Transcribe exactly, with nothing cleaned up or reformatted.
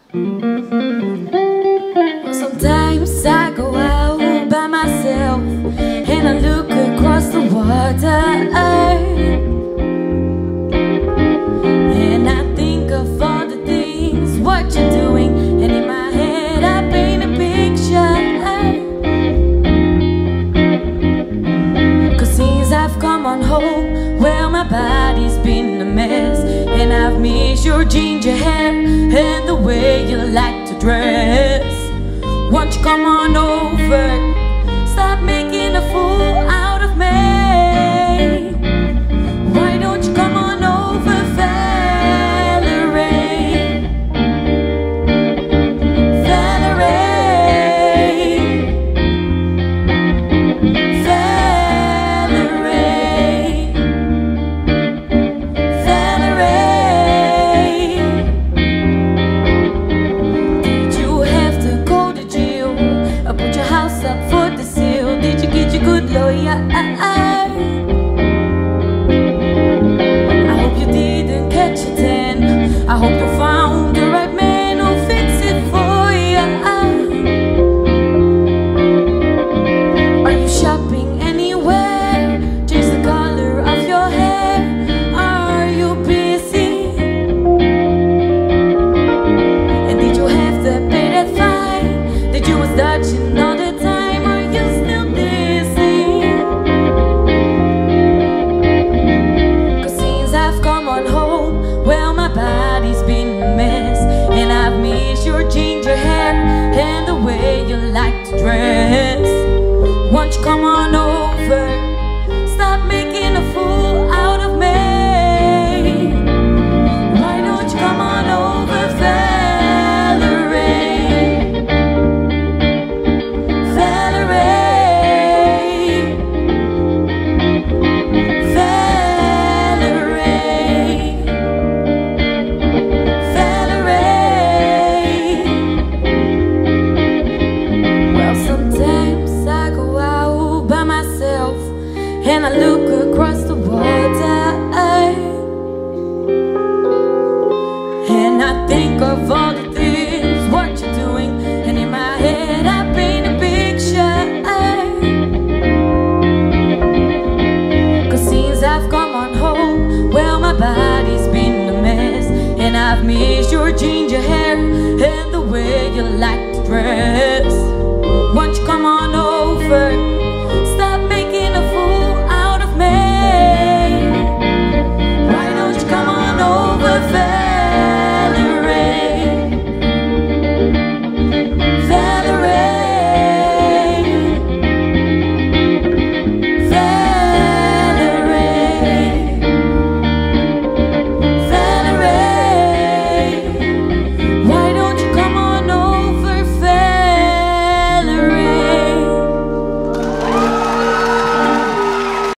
Sometimes I go out by myself and I look across the water, and I think of all the things what you're doing, and in my head I paint a picture. Cause since I've come on home, well, my body's been a mess, and I've missed your ginger hair and the way you like to dress.